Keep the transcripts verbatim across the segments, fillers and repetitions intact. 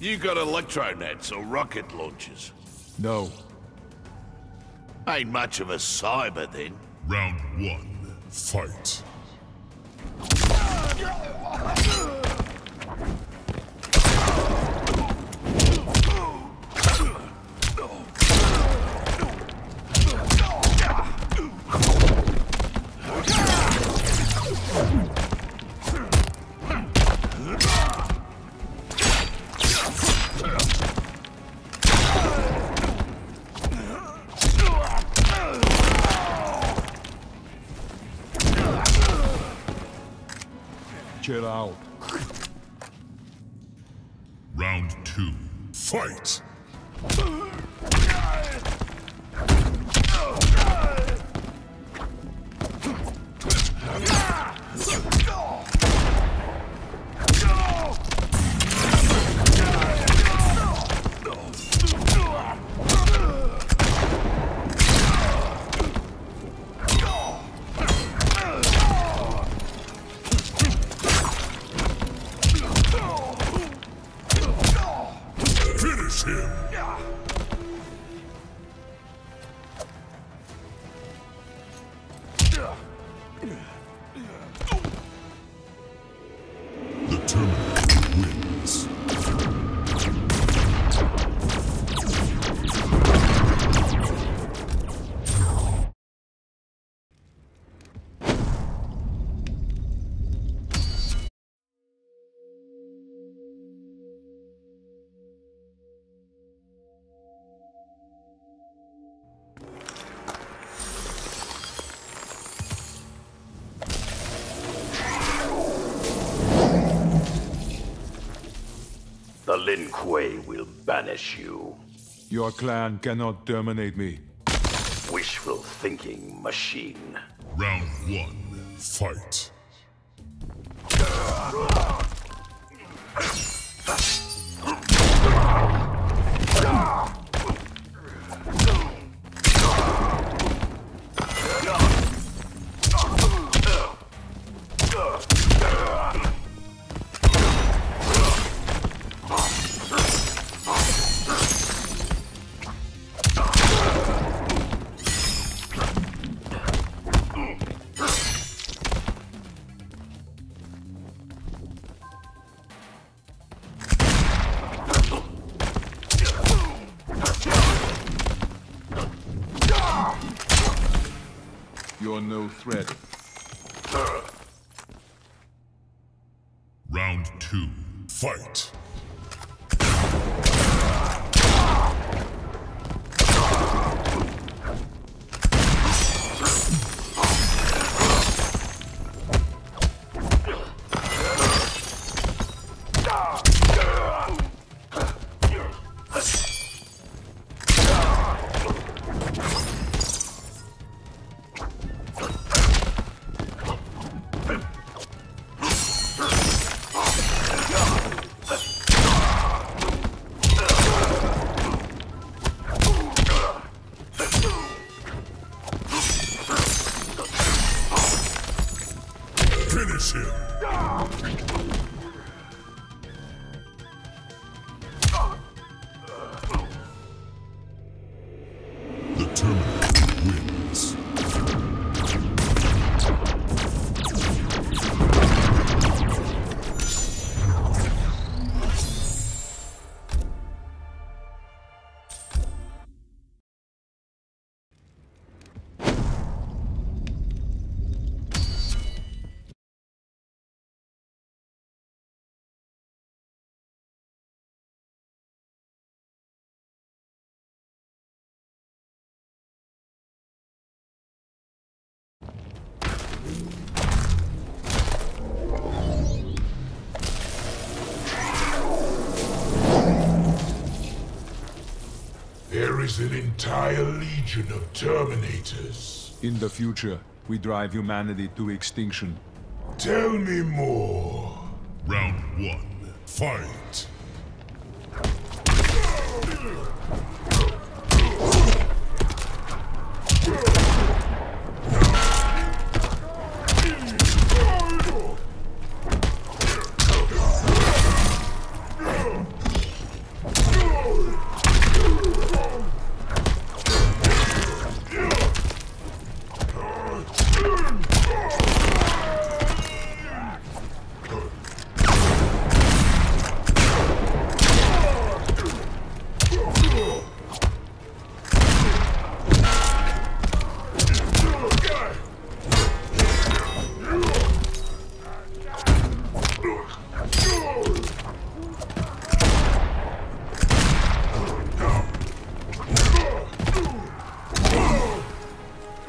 You got electronets or rocket launchers? No. Ain't much of a cyber then. Round one, fight. Chill out. Round two, fight! Finish him! The Terminator wins. The Lin Kuei will banish you. Your clan cannot terminate me. Wishful thinking machine. Round one, fight. You're no threat. Round two, fight. Finish him! The Terminator wins. There is an entire legion of Terminators. In the future, we drive humanity to extinction. Tell me more. Round one, fight!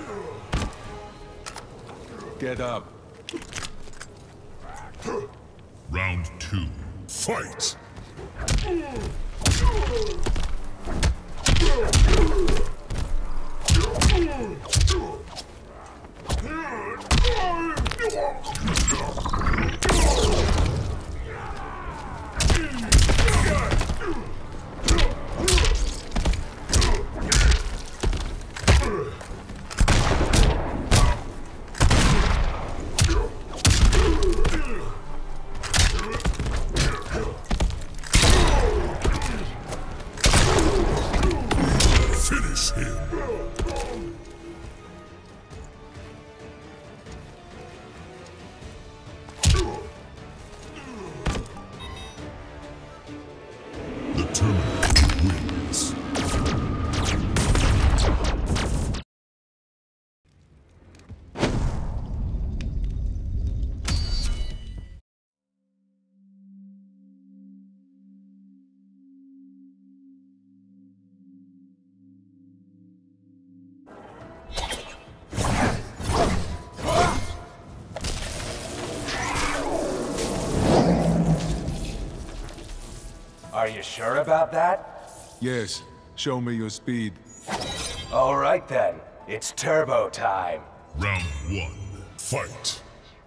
Get up. Round two. Fight! Finish him! The Terminator wins. Are you sure about that? Yes. Show me your speed. All right then. It's turbo time. Round one. Fight!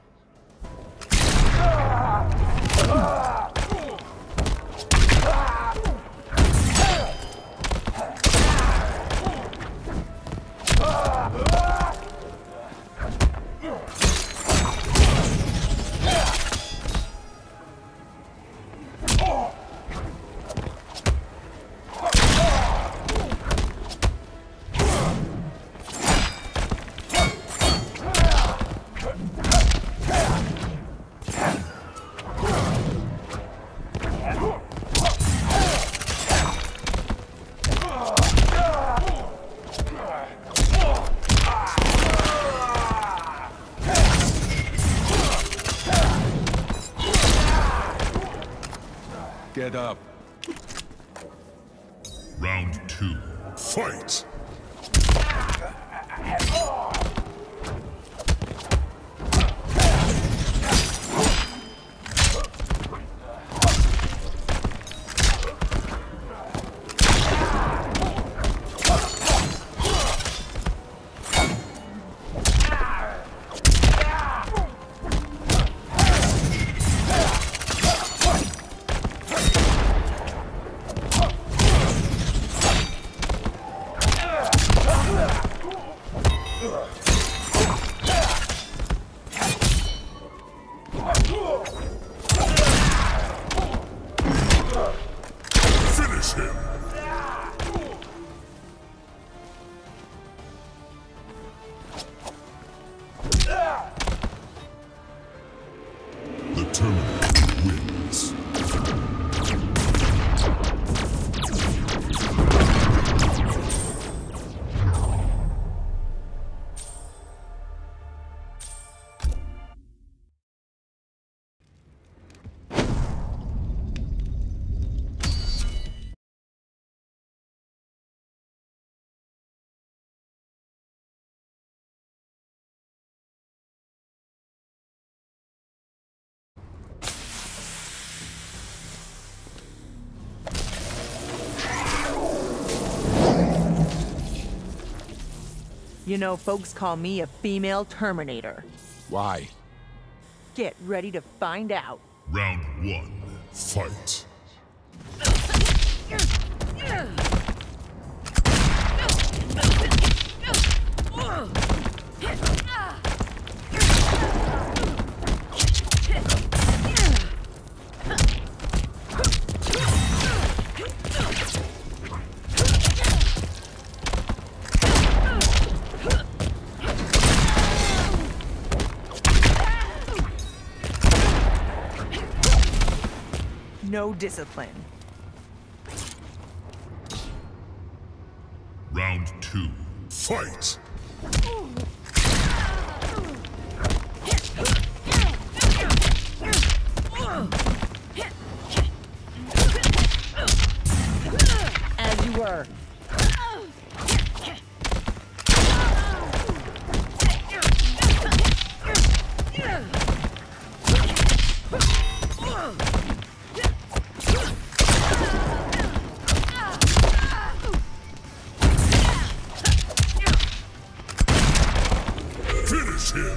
Get up. Round two. Fight! Finish him! The Terminator wins. You know, folks call me a female Terminator. Why? Get ready to find out. Round one. Fight! No discipline. Round two. Fight! As you were. Finish him!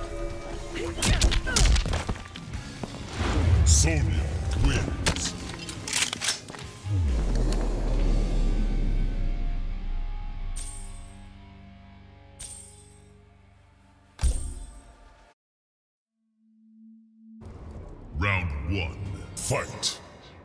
Sonya wins. Round one, fight!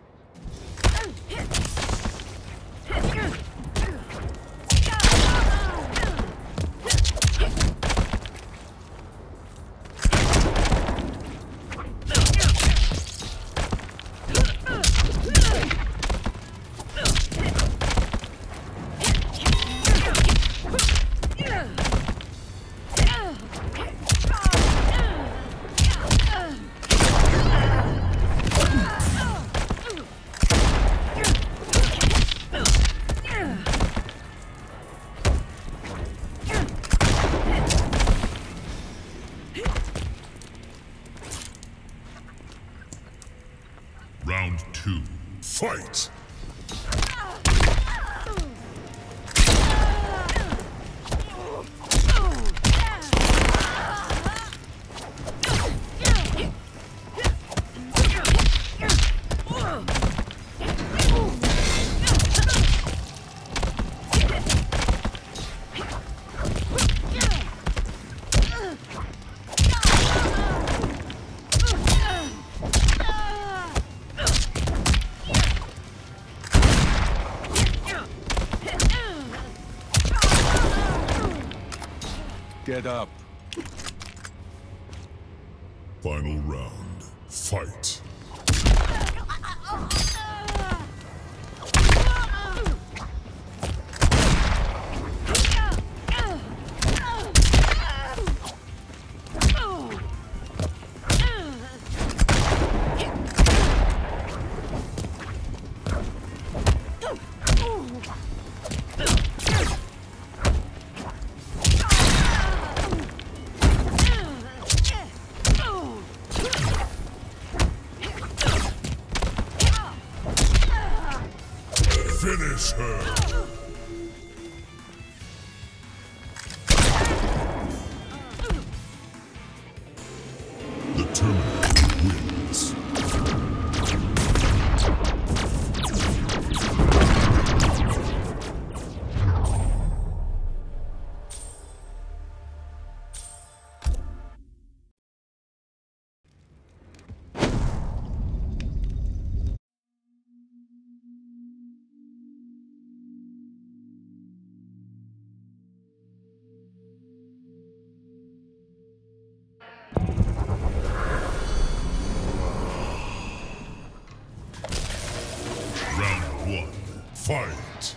Round two, fight! Get up. Final round, fight! Finish her! The Terminator wins. Round one, fight!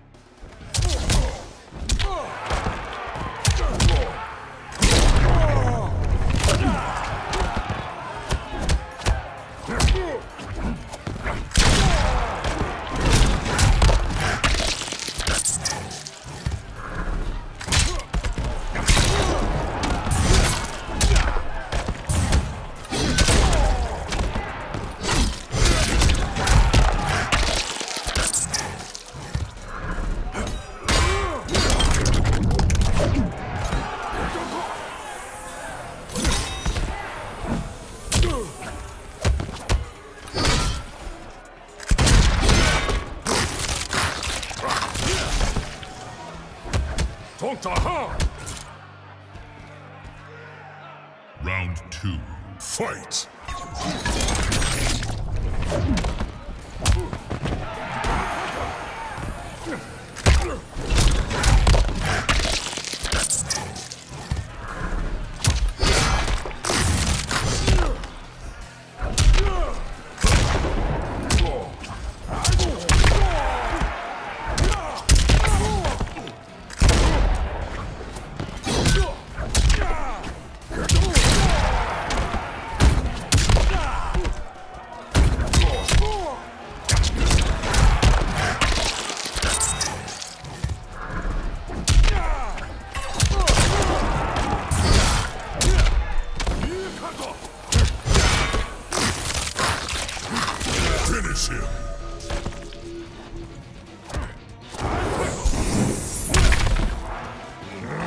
Round two, fight!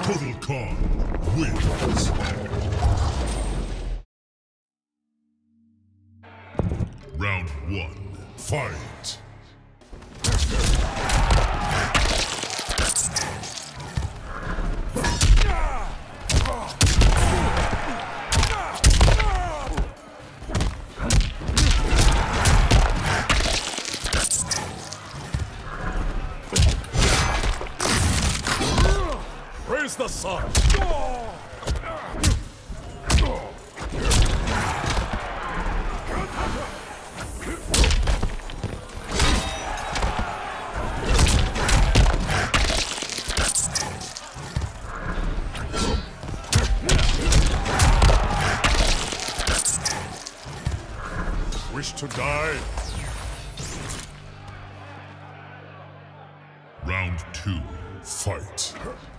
Kotal Khan wins. Round one, fight. Praise the sun! Wish to die? Round two, fight.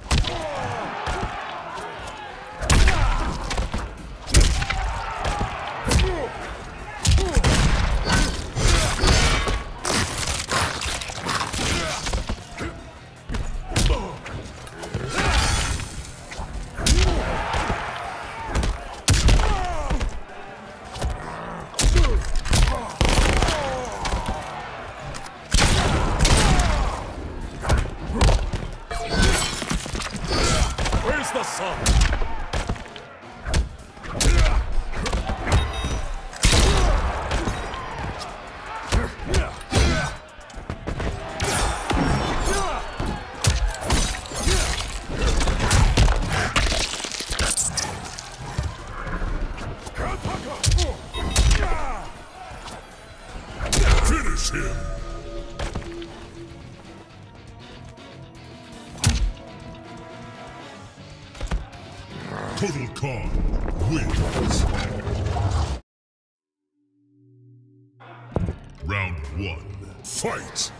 The sun! Finish him! Kotal Khan wins. Round one, fight!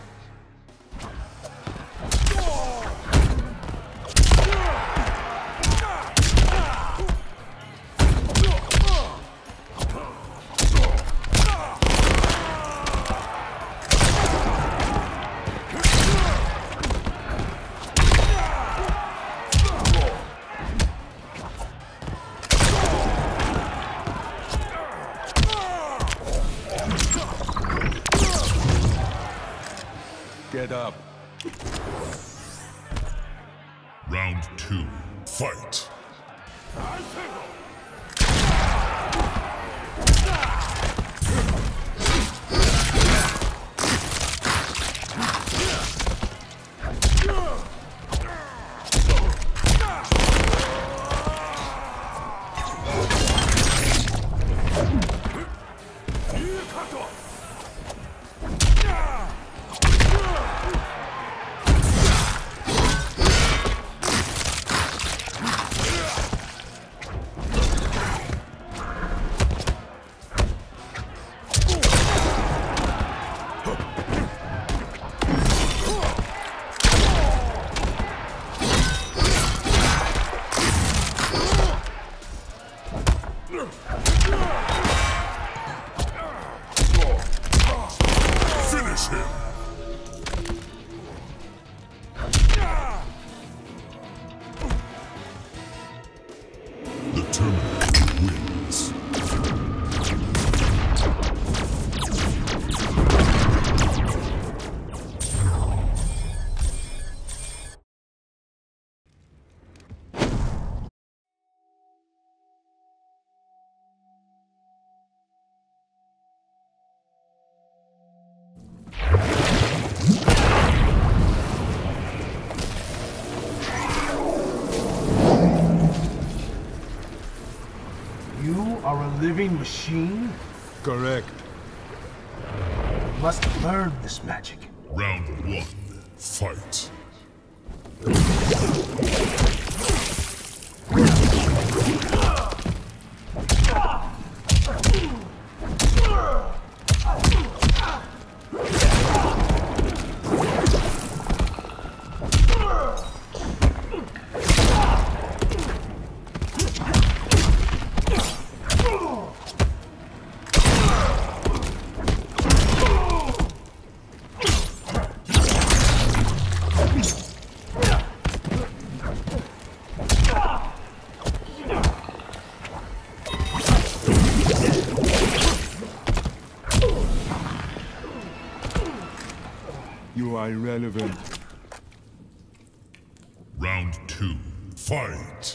Get up. Round two, fight! Finish him! The Terminator wins. You are a living machine? Correct. You must learn this magic. Round one, fight. You are irrelevant. Round two, fight!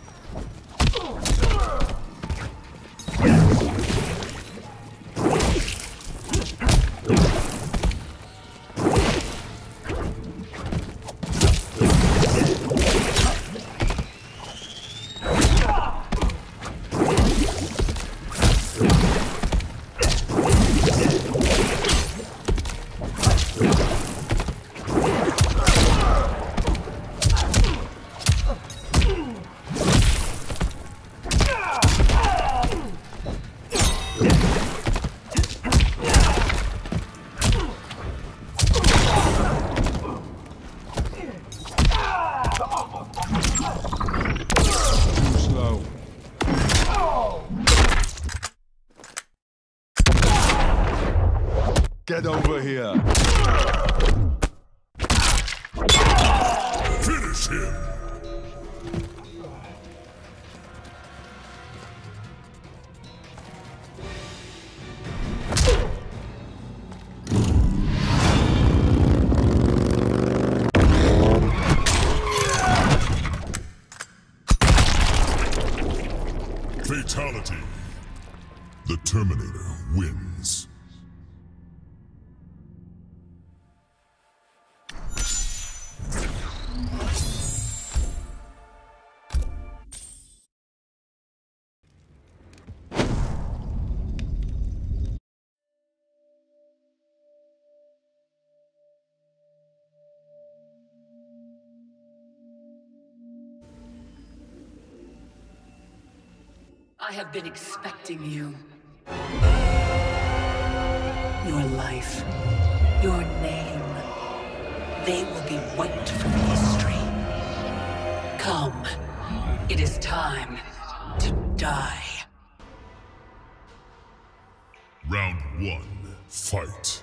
Get over here. Finish him! Fatality. The Terminator wins. I have been expecting you. Your life, your name, they will be wiped from history. Come, it is time to die. Round one, fight.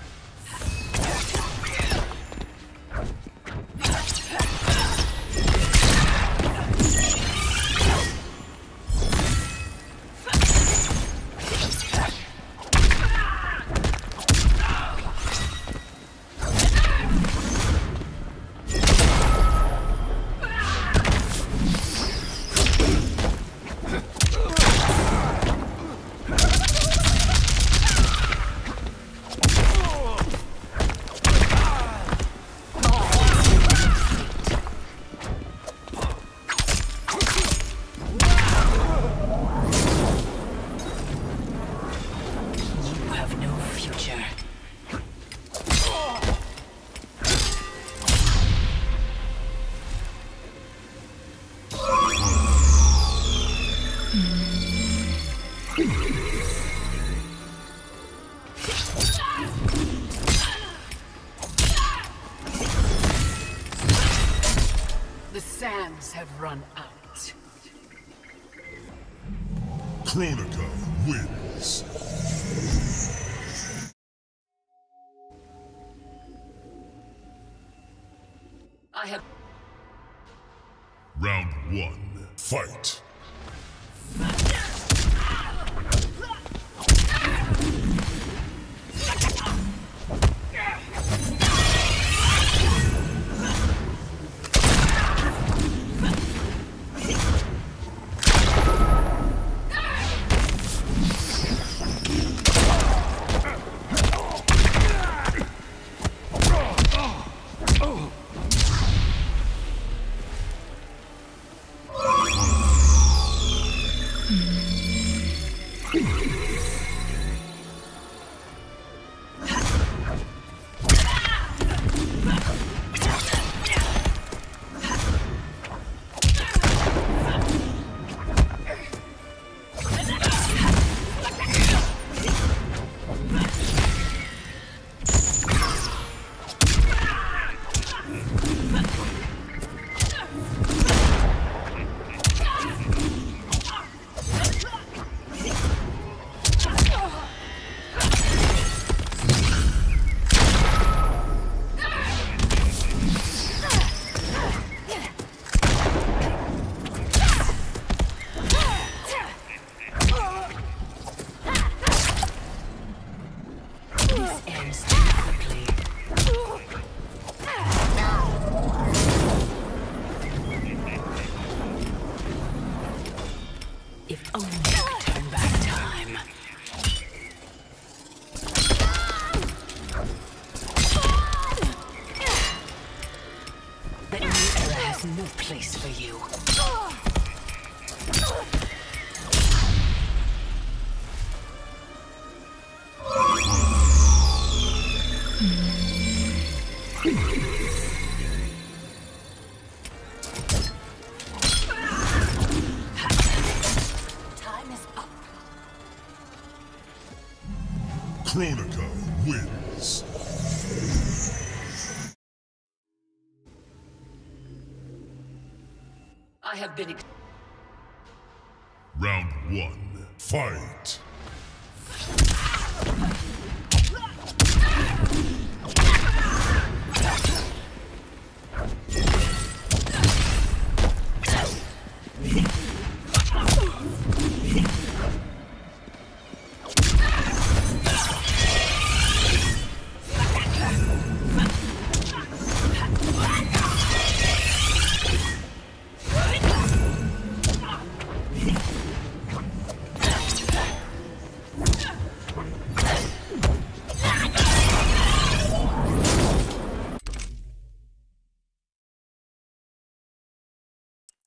The sands have run out. Kronika wins. I have... Round one, fight. Only you can turn back time. The new era has no place for you. Time is up. Kronika wins. I have been. Ex Round one, fight.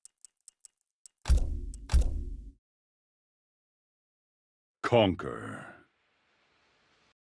Conquer.